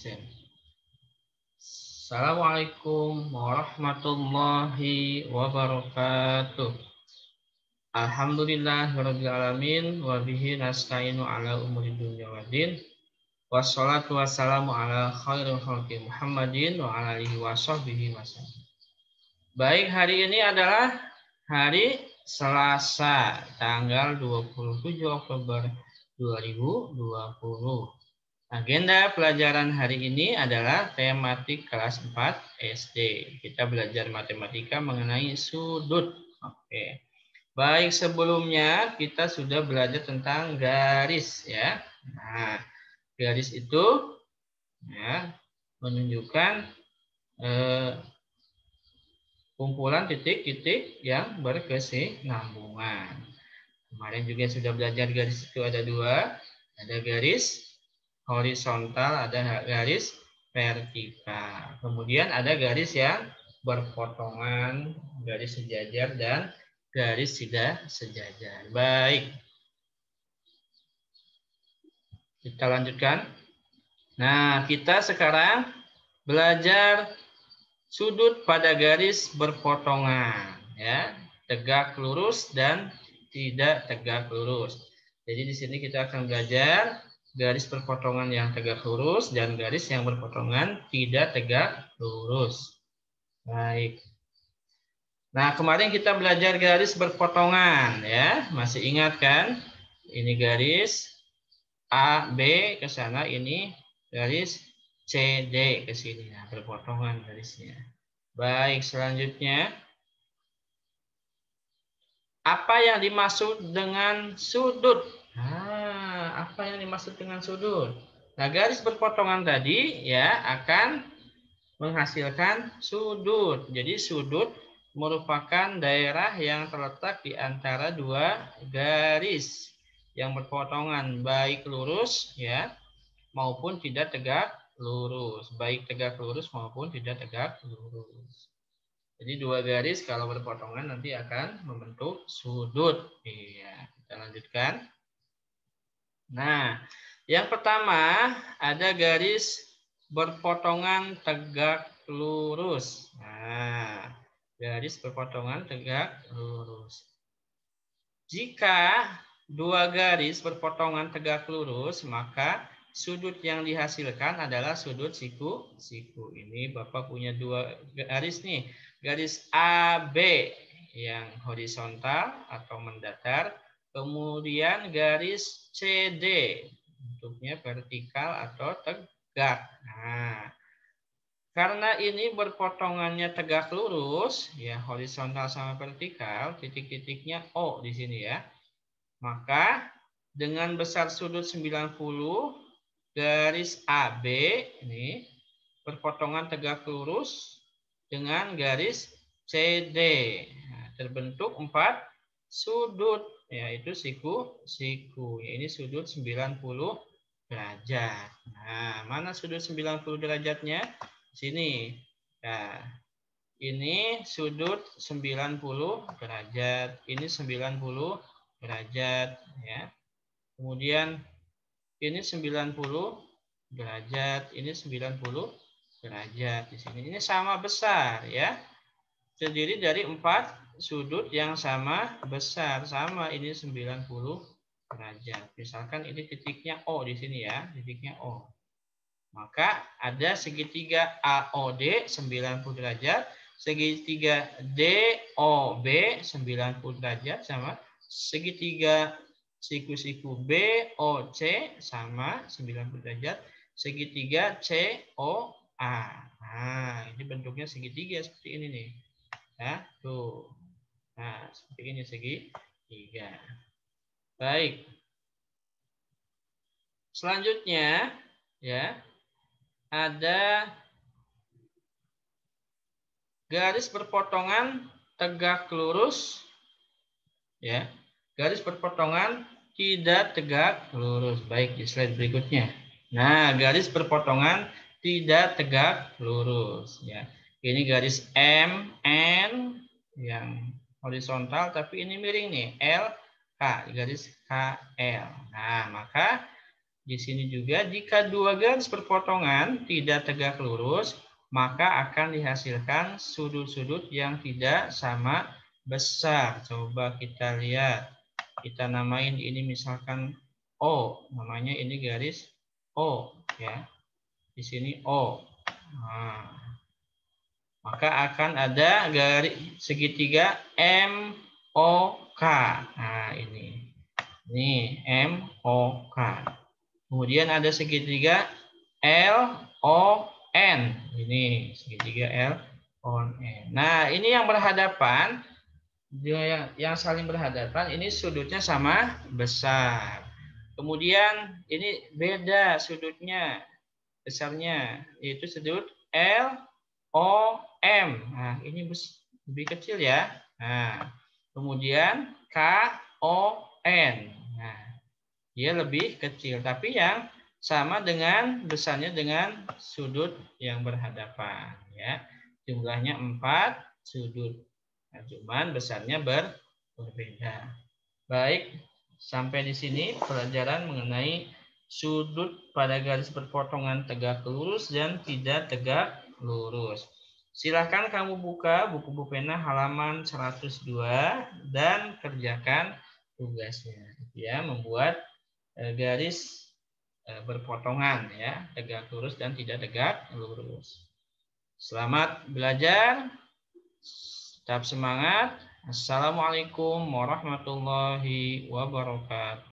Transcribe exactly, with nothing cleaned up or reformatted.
absen. Assalamualaikum warahmatullahi wabarakatuh. Alhamdulillahirabbil alamin wa bihi nasta'inu ala umuri dunya waddin. Wassalatu wassalamu ala khairil khalqi Muhammadin wa ala alihi washabbihi wasallam. Baik, hari ini adalah hari Selasa, tanggal dua puluh tujuh Oktober dua ribu dua puluh. Agenda pelajaran hari ini adalah tematik kelas empat S D. Kita belajar matematika mengenai sudut. Oke. Baik, sebelumnya kita sudah belajar tentang garis ya. Nah, garis itu ya, menunjukkan eh, kumpulan titik-titik yang berkesinambungan. Kemarin juga sudah belajar garis itu ada dua. Ada garis horizontal, ada garis vertikal. Kemudian ada garis yang berpotongan, garis sejajar, dan garis tidak sejajar. Baik. Kita lanjutkan. Nah, kita sekarang belajar sudut pada garis berpotongan. Ya, tegak lurus dan tidak tegak lurus. Jadi di sini kita akan belajar garis berpotongan yang tegak lurus dan garis yang berpotongan tidak tegak lurus. Baik. Nah, kemarin kita belajar garis berpotongan ya. Masih ingat kan? Ini garis A, B ke sana, ini garis C, D ke sini. Nah, berpotongan garisnya. Baik, selanjutnya. Apa yang dimaksud dengan sudut? Nah, apa yang dimaksud dengan sudut? Nah, garis berpotongan tadi ya akan menghasilkan sudut. Jadi sudut merupakan daerah yang terletak di antara dua garis yang berpotongan, baik lurus ya maupun tidak tegak lurus, baik tegak lurus maupun tidak tegak lurus. Jadi dua garis kalau berpotongan nanti akan membentuk sudut. Iya, kita lanjutkan. Nah, yang pertama ada garis berpotongan tegak lurus. Nah, garis berpotongan tegak lurus. Jika dua garis berpotongan tegak lurus, maka sudut yang dihasilkan adalah sudut siku-siku. Ini Bapak punya dua garis nih. Garis A B yang horizontal atau mendatar. Kemudian garis C D bentuknya vertikal atau tegak. Nah, karena ini berpotongannya tegak lurus, ya horizontal sama vertikal, titik-titiknya O di sini ya. Maka dengan besar sudut sembilan puluh, garis A B ini berpotongan tegak lurus dengan garis C D. Nah, terbentuk empat sudut, yaitu siku-siku. Ini sudut sembilan puluh derajat. Nah, mana sudut sembilan puluh derajatnya? Sini. Nah, ini sudut sembilan puluh derajat. Ini sembilan puluh derajat ya. Kemudian ini sembilan puluh derajat, ini sembilan puluh derajat di sini. Ini sama besar ya. Terdiri dari empat sudut yang sama besar, sama ini sembilan puluh derajat. Misalkan ini titiknya O di sini ya, titiknya O. Maka ada segitiga A O D sembilan puluh derajat, segitiga D O B sembilan puluh derajat sama segitiga siku-siku B O C sama sembilan puluh derajat, segitiga C O A. Nah, ini bentuknya segitiga seperti ini nih. Ya, tuh. Nah, seperti ini segitiga. Baik. Selanjutnya, ya, ada garis berpotongan tegak lurus, ya, garis berpotongan tidak tegak lurus. Baik, di slide berikutnya. Nah, garis berpotongan tidak tegak lurus, ya. Ini garis M N yang horizontal, tapi ini miring nih, L K, garis K L. Nah, maka Di sini juga jika dua garis perpotongan tidak tegak lurus, maka akan dihasilkan sudut-sudut yang tidak sama besar. Coba kita lihat. Kita namain ini misalkan O, namanya ini garis O ya. Di sini O. Nah, maka akan ada garis segitiga M O K. Nah, ini. Ini M O K. Kemudian ada segitiga L O N. Ini segitiga L O N. Nah, ini yang berhadapan, yang, yang saling berhadapan, ini sudutnya sama besar. Kemudian ini beda sudutnya, besarnya, yaitu sudut L O M. Nah, ini lebih kecil ya. Nah, kemudian K O N. Nah, dia lebih kecil, tapi yang sama dengan besarnya dengan sudut yang berhadapan ya. Jumlahnya empat sudut. Nah, cuman besarnya ber, berbeda. Baik, sampai di sini pelajaran mengenai sudut pada garis perpotongan tegak lurus dan tidak tegak lurus. Silahkan kamu buka buku pena halaman seratus dua dan kerjakan tugasnya ya, membuat garis berpotongan ya, tegak lurus dan tidak tegak lurus. Selamat belajar, tetap semangat. Assalamualaikum warahmatullahi wabarakatuh.